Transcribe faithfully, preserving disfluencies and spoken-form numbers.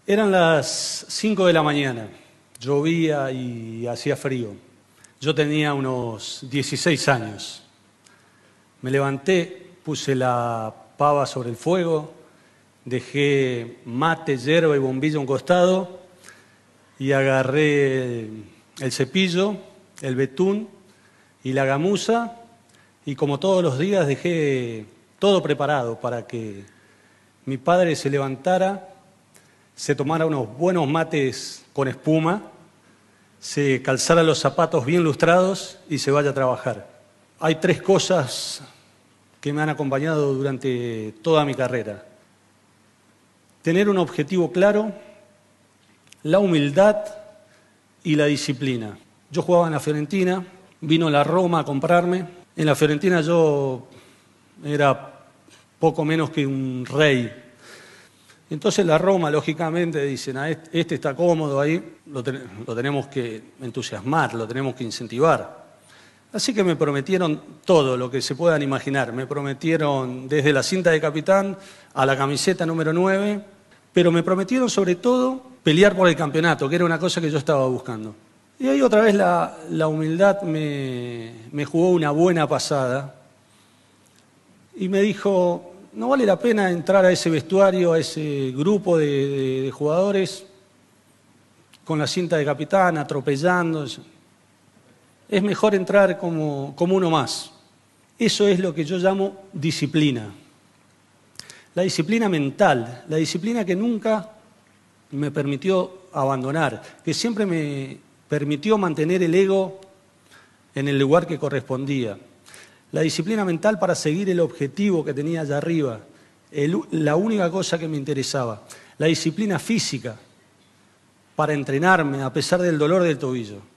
Eran las cinco de la mañana, llovía y hacía frío. Yo tenía unos dieciséis años. Me levanté, puse la pava sobre el fuego, dejé mate, yerba y bombillo a un costado y agarré el cepillo, el betún y la gamuza y como todos los días dejé todo preparado para que mi padre se levantara, se tomara unos buenos mates con espuma, se calzara los zapatos bien lustrados y se vaya a trabajar. Hay tres cosas que me han acompañado durante toda mi carrera. Tener un objetivo claro, la humildad y la disciplina. Yo jugaba en la Fiorentina, vino la Roma a comprarme. En la Fiorentina yo era poco menos que un rey. Entonces la Roma, lógicamente, dicen, ah, este está cómodo ahí, lo, ten lo tenemos que entusiasmar, lo tenemos que incentivar. Así que me prometieron todo lo que se puedan imaginar. Me prometieron desde la cinta de capitán a la camiseta número nueve, pero me prometieron sobre todo pelear por el campeonato, que era una cosa que yo estaba buscando. Y ahí otra vez la, la humildad me, me jugó una buena pasada y me dijo, no vale la pena entrar a ese vestuario, a ese grupo de, de, de jugadores con la cinta de capitán, atropellando. Es mejor entrar como, como uno más. Eso es lo que yo llamo disciplina. La disciplina mental, la disciplina que nunca me permitió abandonar, que siempre me permitió mantener el ego en el lugar que correspondía. La disciplina mental para seguir el objetivo que tenía allá arriba, el, la única cosa que me interesaba. La disciplina física para entrenarme a pesar del dolor del tobillo.